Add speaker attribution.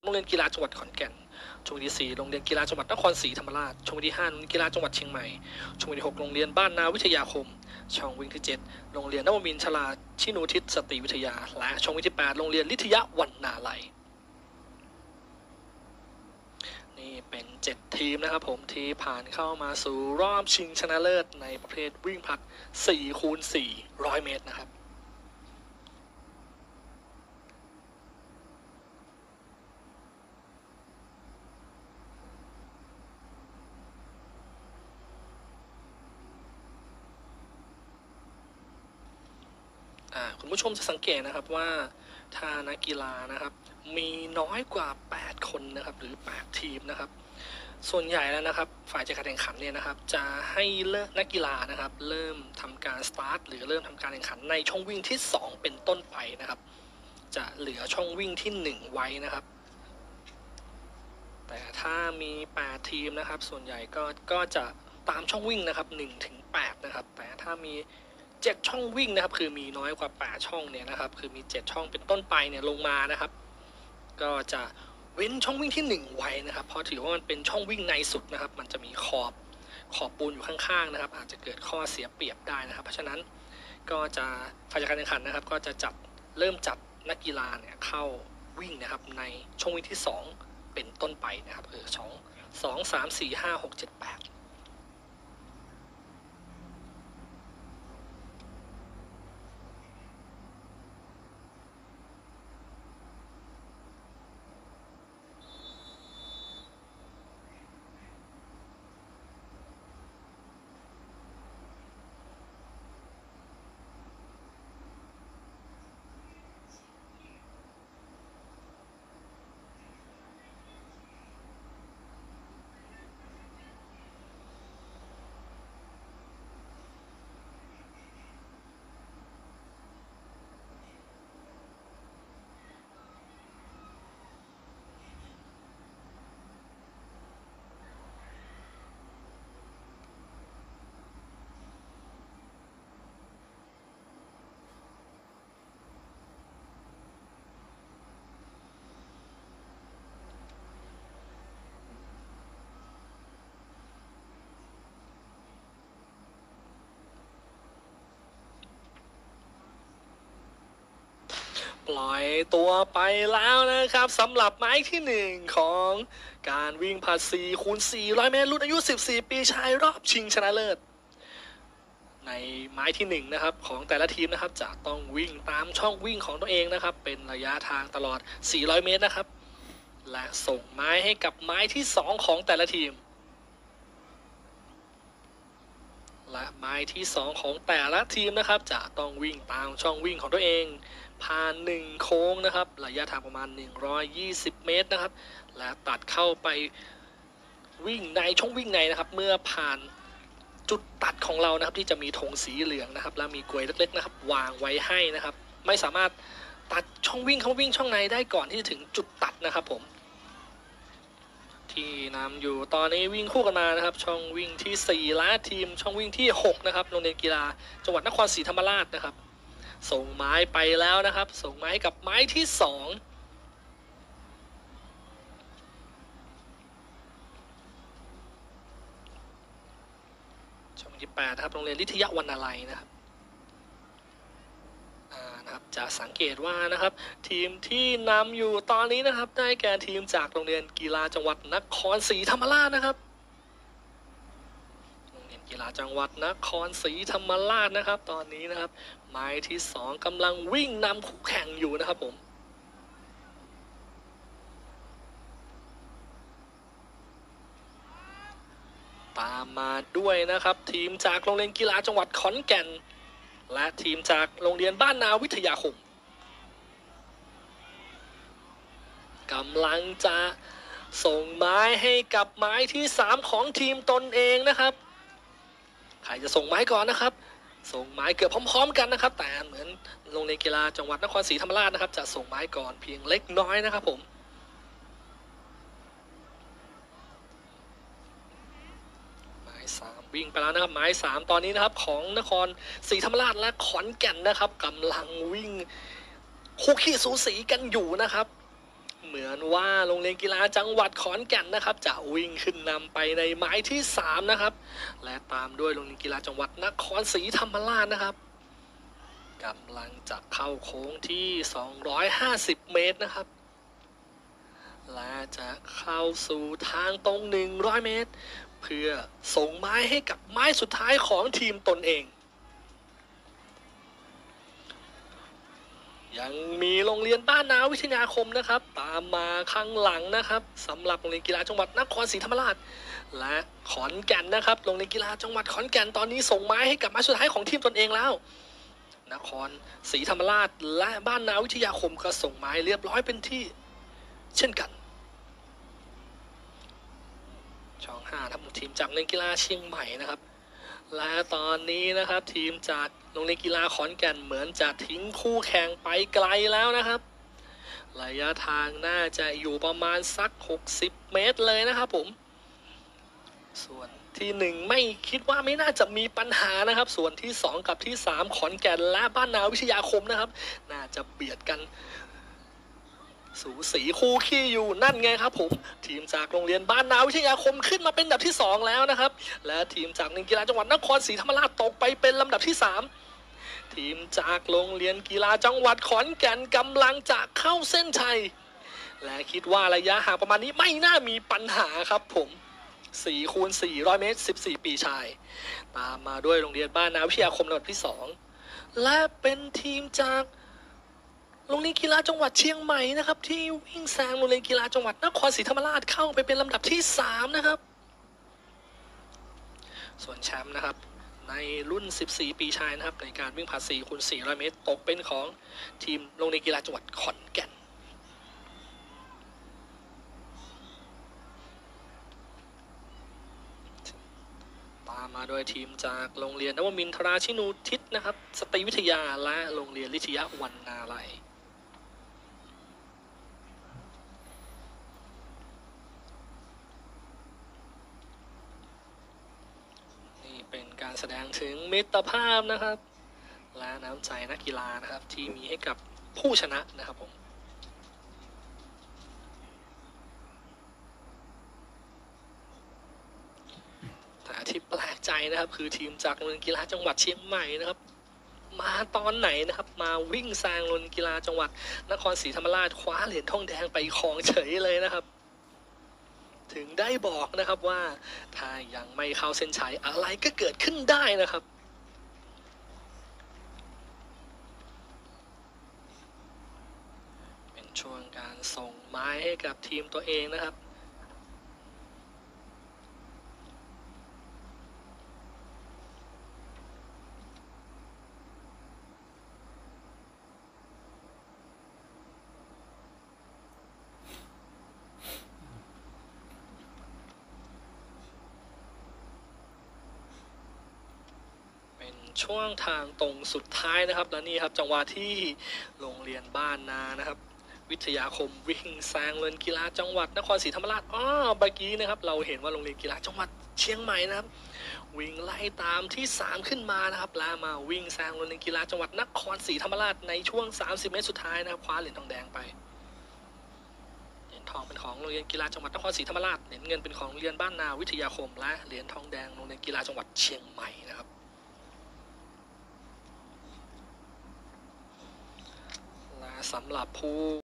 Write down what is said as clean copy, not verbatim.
Speaker 1: รงเรียนกีฬาจังหวัดขอนแก่นช่วงที่4โรงเรียนกีฬาจังหวัดนครศรีธรรมราชช่วงที่5โรงเรียนกีฬาจังหวัดเชียงใหม่ช่วงที่6โรงเรียนบ้านนาวิทยาคมช่องวิ่งที่7โรงเรียนนวมินทราชินูทิศสตรีวิทยาและช่องวิ่งที่8โรงเรียนลิทยวรรณาลัยนี่เป็น7ทีมนะครับผมที่ผ่านเข้ามาสู่รอบชิงชนะเลิศในประเภทวิ่งผลัด 4x400 เมตรนะครับคุณผู้ชมจะสังเกตนะครับว่าถ้านักกีฬานะครับมีน้อยกว่า8คนนะครับหรือ8ทีมนะครับส่วนใหญ่แล้วนะครับฝ่ายจัดการแข่งขันเนี่ยนะครับจะให้นักกีฬานะครับเริ่มทำการสตาร์ทหรือเริ่มทำการแข่งขันในช่องวิ่งที่2เป็นต้นไปนะครับจะเหลือช่องวิ่งที่1ไว้นะครับแต่ถ้ามี8ทีมนะครับส่วนใหญ่ก็จะตามช่องวิ่งนะครับ1 ถึง 8นะครับแต่ถ้ามี7ช่องวิ่งนะครับคือมีน้อยกว่า8ช่องเนี่ยนะครับคือมี7ช่องเป็นต้นไปเนี่ยลงมานะครับก็จะเว้นช่องวิ่งที่1ไว้นะครับเพราะถือว่ามันเป็นช่องวิ่งในสุดนะครับมันจะมีขอบปูนอยู่ข้างๆนะครับอาจจะเกิดข้อเสียเปรียบได้นะครับเพราะฉะนั้นก็จะฝ่ายจัดการแข่งขันนะครับก็จะเริ่มจับนักกีฬาเนี่ยเข้าวิ่งนะครับในช่องวิ่งที่2เป็นต้นไปนะครับ2 3 4 5 6 7 8ปล่อยตัวไปแล้วนะครับสำหรับไม้ที่1ของการวิ่งผลัด 4x400 เมตรรุ่นอายุ14 ปีชายรอบชิงชนะเลิศในไม้ที่1นะครับของแต่ละทีมนะครับจะต้องวิ่งตามช่องวิ่งของตัวเองนะครับเป็นระยะทางตลอด400 เมตรนะครับและส่งไม้ให้กับไม้ที่2ของแต่ละทีมและไม้ที่2ของแต่ละทีมนะครับจะต้องวิ่งตามช่องวิ่งของตัวเองผ่าน1โค้งนะครับระยะทางประมาณ120 เมตรนะครับและตัดเข้าไปวิ่งในช่องวิ่งในนะครับเมื่อผ่านจุดตัดของเรานะครับที่จะมีธงสีเหลืองนะครับและมีกลวยเล็กๆนะครับวางไว้ให้นะครับไม่สามารถตัดช่องวิ่งเข้าวิ่งช่องในได้ก่อนที่จะถึงจุดตัดนะครับผมที่นำอยู่ตอนนี้วิ่งคู่กันมานะครับช่องวิ่งที่4และทีมช่องวิ่งที่6นะครับโรงเรียนกีฬาจังหวัดนครศรีธรรมราชนะครับส่งไม้ไปแล้วนะครับส่งไม้กับไม้ที่2ช่องที่8นะครับโรงเรียนลิทยาวรรณาลัยนะครับจะสังเกตว่านะครับทีมที่นำอยู่ตอนนี้นะครับได้แก่ทีมจากโรงเรียนกีฬาจังหวัดนครศรีธรรมราชนะครับโรงเรียนกีฬาจังหวัดนครศรีธรรมราชนะครับตอนนี้นะครับไม้ที่2กำลังวิ่งนำคู่แข่งอยู่นะครับผมตามมาด้วยนะครับทีมจากโรงเรียนกีฬาจังหวัดขอนแก่นและทีมจากโรงเรียนบ้านนาวิทยาคมกำลังจะส่งไม้ให้กับไม้ที่3ของทีมตนเองนะครับใครจะส่งไม้ก่อนนะครับส่งไม้เกือบพร้อมๆกันนะครับแต่เหมือนโรงเรียนกีฬาจังหวัดนครศรีธรรมราชนะครับจะส่งไม้ก่อนเพียงเล็กน้อยนะครับผมวิ่งไปแล้วนะครับไม้3ตอนนี้นะครับของนครศรีธรรมราชและขอนแก่นนะครับกำลังวิ่งคู่ขี้สูสีกันอยู่นะครับเหมือนว่าโรงเรียนกีฬาจังหวัดขอนแก่นนะครับจะวิ่งขึ้นนำไปในไม้ที่3นะครับและตามด้วยโรงเรียนกีฬาจังหวัดนครศรีธรรมราชนะครับกำลังจะเข้าโค้งที่250เมตรนะครับและจะเข้าสู่ทางตรง100เมตรเพื่อส่งไม้ให้กับไม้สุดท้ายของทีมตนเองยังมีโรงเรียนบ้านนาวิทยาคมนะครับตามมาข้างหลังนะครับสำหรับโรงเรียนกีฬาจังหวัดนครศรีธรรมราชและขอนแก่นนะครับโรงเรียนกีฬาจังหวัดขอนแก่นตอนนี้ส่งไม้ให้กับไม้สุดท้ายของทีมตนเองแล้วนครศรีธรรมราชและบ้านนาวิทยาคมก็ส่งไม้เรียบร้อยเป็นที่เช่นกันช่อง5ทัพทีมจากโรงเรียนกีฬาเชียงใหม่นะครับและตอนนี้นะครับทีมจากโรงเรียนกีฬาขอนแก่นเหมือนจะทิ้งคู่แข่งไปไกลแล้วนะครับระยะทางน่าจะอยู่ประมาณสัก60เมตรเลยนะครับผมส่วนที่1ไม่คิดว่าไม่น่าจะมีปัญหานะครับส่วนที่2กับที่3ขอนแก่นและบ้านนาวิทยาคมนะครับน่าจะเบียดกันสูสีคู่ขี้อยู่นั่นไงครับผมทีมจากโรงเรียนบ้านนาวิทยาคมขึ้นมาเป็นลำดับที่2แล้วนะครับและทีมจากโรงเรียนกีฬาจังหวัดนครศรีธรรมราชตกไปเป็นลำดับที่3ทีมจากโรงเรียนกีฬาจังหวัดขอนแก่นกำลังจะเข้าเส้นชัยและคิดว่าระยะห่างประมาณนี้ไม่น่ามีปัญหาครับผม4 คูณ 400 เมตร14 ปีชายตามมาด้วยโรงเรียนบ้านนาวิทยาคมลำดับที่2และเป็นทีมจากโรงเรียนกีฬาจังหวัดเชียงใหม่นะครับที่วิ่งแซงโรงเรียนกีฬาจังหวัดนครศรีธรรมราชเข้าไปเป็นลำดับที่3นะครับส่วนแชมป์นะครับในรุ่น14 ปีชายนะครับในการวิ่งผา4 คูณ 400 เมตรตกเป็นของทีมโรงเรียนกีฬาจังหวัดขอนแก่นตามมาโดยทีมจากโรงเรียนนวมินทราชินูทิศนะครับสตรีวิทยาและโรงเรียนลิทยาวรรณาลัยเป็นการแสดงถึงมิตรภาพนะครับและน้ำใจนักกีฬานะครับที่มีให้กับผู้ชนะนะครับผมแต่ที่แปลกใจนะครับคือทีมจากโรงเรียนกีฬาจังหวัดเชียงใหม่นะครับมาตอนไหนนะครับมาวิ่งแซงโรงเรียนกีฬาจังหวัดนครศรีธรรมราชคว้าเหรียญทองแดงไปครองเฉยเลยนะครับถึงได้บอกนะครับว่าถ้ายังไม่เข้าเส้นชัยอะไรก็เกิดขึ้นได้นะครับเป็นช่วงการส่งไม้ให้กับทีมตัวเองนะครับช่วงทางตรงสุดท้ายนะครับและนี่ครับจังหวะที่โรงเรียนบ้านนานะครับวิทยาคมวิ่งแซงโรงเรียนกีฬาจังหวัดนครศรีธรรมราชเมื่อกี้นะครับเราเห็นว่าโรงเรียนกีฬาจังหวัดเชียงใหม่นะครับวิ่งไล่ตามที่3ขึ้นมานะครับแล้วมาวิ่งแซงโรงเรียนกีฬาจังหวัดนครศรีธรรมราชในช่วง30 เมตรสุดท้ายนะครับคว้าเหรียญทองแดงไปเหรียญทองเป็นของโรงเรียนกีฬาจังหวัดนครศรีธรรมราชเหรียญเงินเป็นของโรงเรียนบ้านนาวิทยาคมและเหรียญทองแดงโรงเรียนกีฬาจังหวัดเชียงใหม่นะครับสำหรับผู้